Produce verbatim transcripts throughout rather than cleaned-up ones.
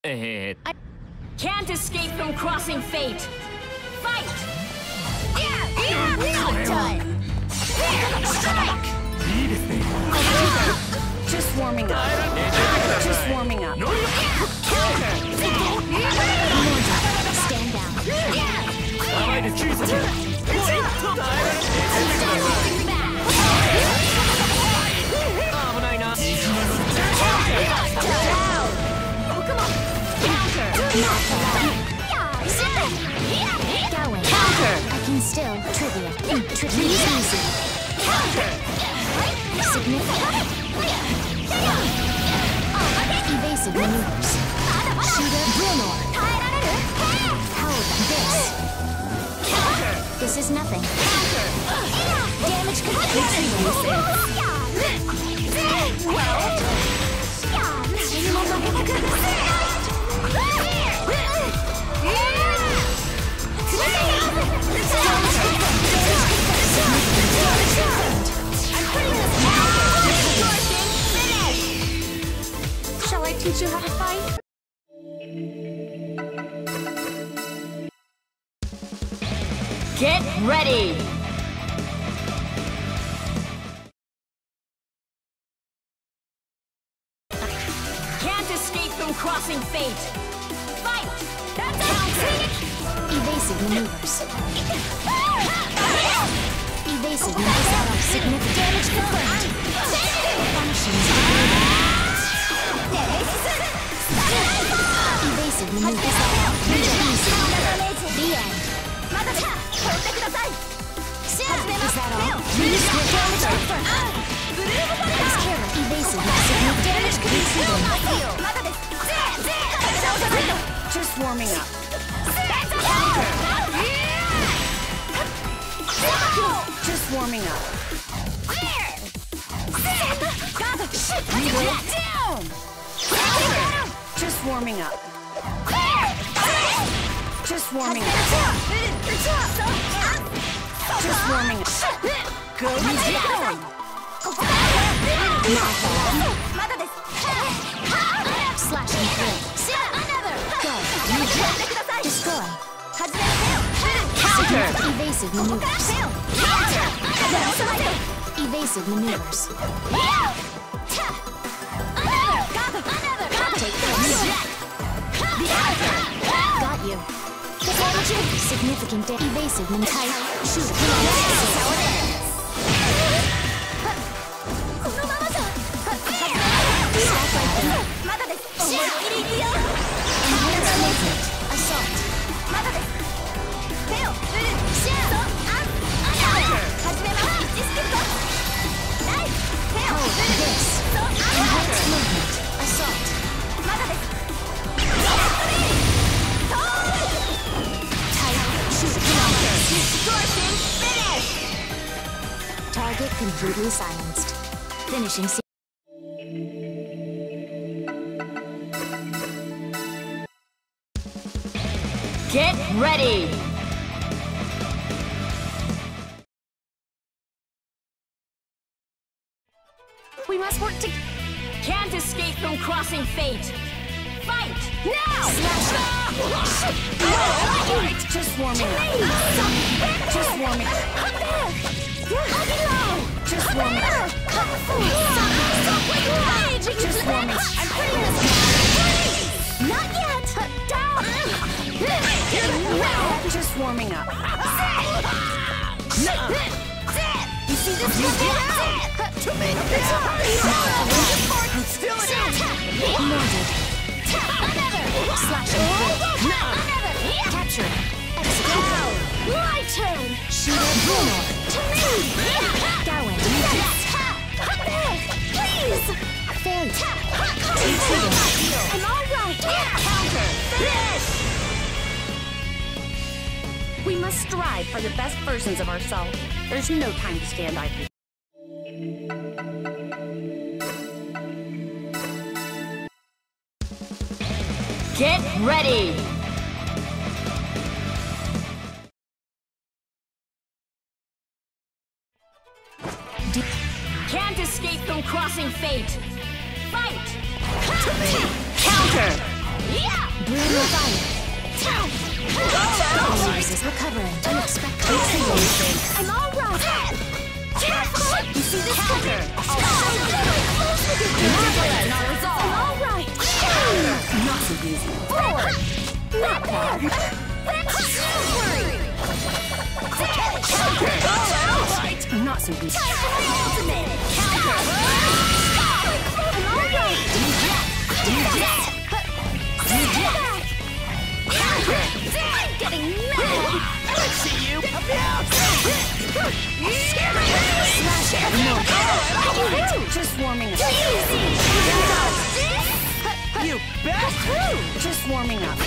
えー Can't escape from crossing fate. Fight! Yeah! Not done! Strike! Just warming up. Just warming up. Counter! Stand down. Counter! I can still trivia. Trivia is easy. Counter! Significant. Evasive maneuvers. Shooter Brunor. How about this? Counter! This is nothing. Counter! Damage complete. Shall I teach you how to fight? Get ready! Can't escape from crossing fate! Fight! Counter! Evasive maneuvers. Evasive maneuvers. Significant damage confirmed. Functions evasive maneuvers. The end. Is that all? Use your damage confirmed. Evasive. Significant damage confirmed. Just warming up. Just warming up. Down! Just warming up. Just warming up. Just warming up. Go down! Not bad. Slash and through. Go. Destroy. Counter! Evasive maneuvers. Evasive maneuvers. Take this. Got you. Significant da- evasive man type. Shoot. Stop right there. Enhanced movement. Assault. Hold this. Enhanced movement. Assault. Target completely silenced. Finishing se- Get ready! We must work together. Can't escape from crossing fate. Fight! Now! Slash. Just warming up. Just warming up. Just warming up. Just warming up. I'm putting this Not yet! Down! Just warming up. You see this? Tomato! I'm still in it! Murdered. Slash and through. Captured. Executed. My turn! Shooter Bruno. To me! Gowan. Please! Failure. I'm alright! Counter! Finish! We must strive for the best versions of ourselves. There's no time to stand idly. Get ready! D Can't escape from crossing fate! Fight! Counter! Bruno fire. All is recovering. Unexpected. I'm all right. You see this counter? I'm all right. Not so easy. Forward. Not bad. Not so easy. Time for my ultimate. Counter. I'm all right. I'm getting mad. Let's see you. Smash it. Just warming up. You bet. Just warming up.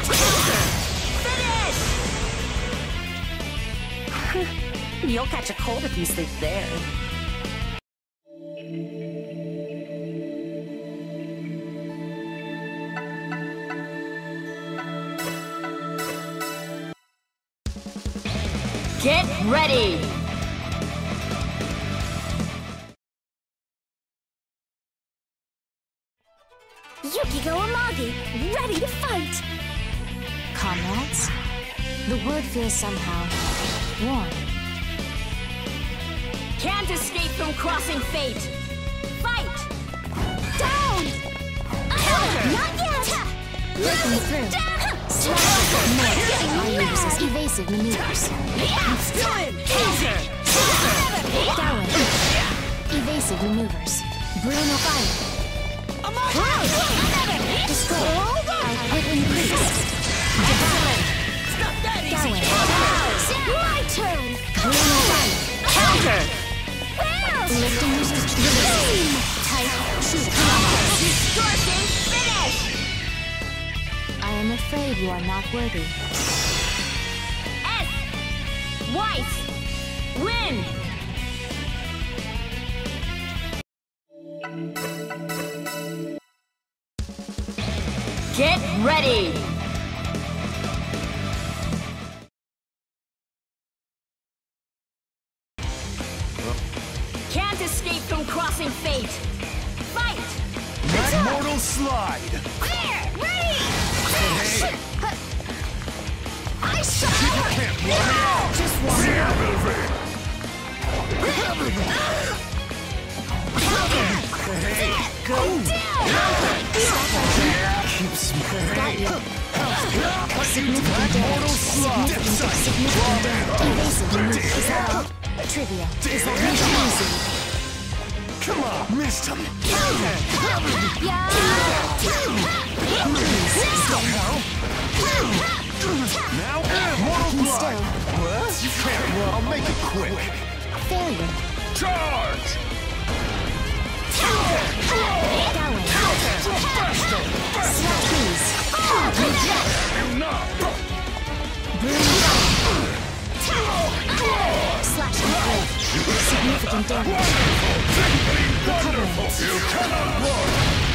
You'll catch a cold if you sleep there. Get ready! Yukiko Amagi, ready to fight! Comrades? The word feels somehow warm. Can't escape from crossing fate! Fight! Down! Counter! Not yet! Breaking through. Slash! I uses evasive maneuvers. Counter! Down. Evasive maneuvers. Bruno fire. Destroy. I hit in place. Devour. Darwin. My turn. Bruno fire. Counter! Lifting uses release. Type shoot. Distortion finish! I am afraid you are not worthy. S! Weiss! Win! Get ready! Can't escape from crossing fate! Fight! Let mortal slide! There! Ready! Hey. I shot You can't run out! Just one. Hey! Go down! Keep smiling! Significant Mortal damage. slide! Significant, significant damage. Evasive maneuver. Is that all? Trivia. Is that easy? Come on! Missed him! Yeah! Now, mortal Keep blood! still. What? You can't run! I'll make it quick! Failure. Charge! Going. Slap please. You not! Bruno slash and break. Significant damage. Recovering. You cannot run!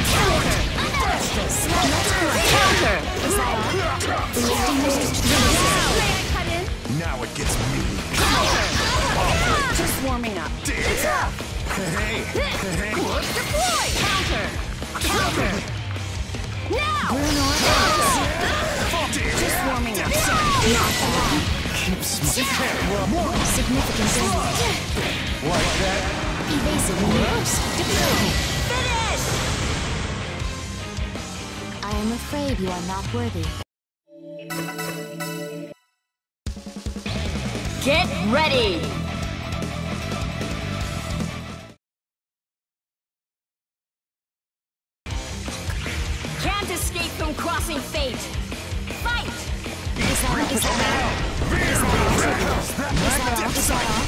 Slap let's go. Counter! Is that all? Lifting uses release. Now it gets me! Just warming up. Hey! Hey! Deploy! Counter! Counter! Now! Bruno Just warming up. not allowed. Keep smiling! Significant damage. Like that? Evasive maneuvers. Deploy. Finish! I am afraid you are not worthy. Get ready! Can't escape from crossing fate! Fight! Is that all? Is that all? Is that all? Is that all?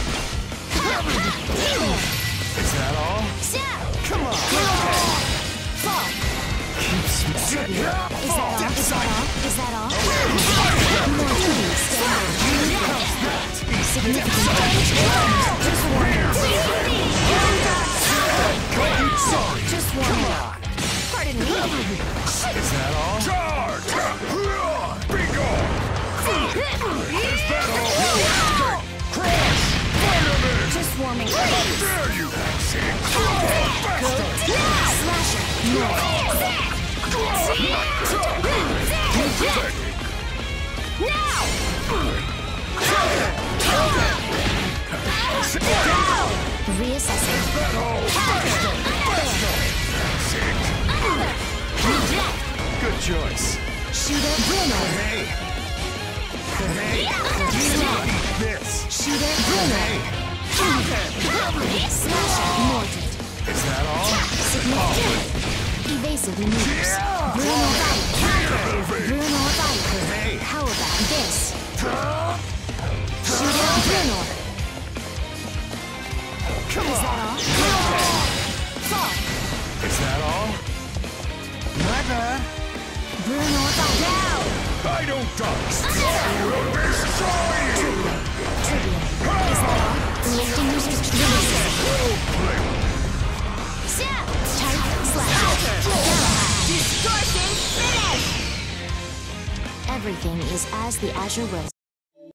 Is that all? Come on! Fall. Keep smiling! Is that all? Is that all? Is that all? More please. Significant damage. Just warming up. Sorry! Just warming up. Pardon me. Is that all? Charge! Be gone! Is that all? Crush! Vitamin! Just warming How up. dare you! Slasher. No. Pathetic. Now! Reassessing. That all. Reject! Good choice. Shooter Bruno. Hey. Hey. Slap. Eat this. Shooter Bruno. Slasher Mordred. Is that all? Significant. Evasive maneuvers. Bruno Viper. Bruno Viper. Hey. How about this? Shooter Bruno. Come Is that on. all? Fall. Is that all? My bad. Bruno Viper. I don't dance. I will destroy you. Trivia. Is that all? Lifting your releases. Snap! Type slash. Distortion finish! Everything is as the Azure wills.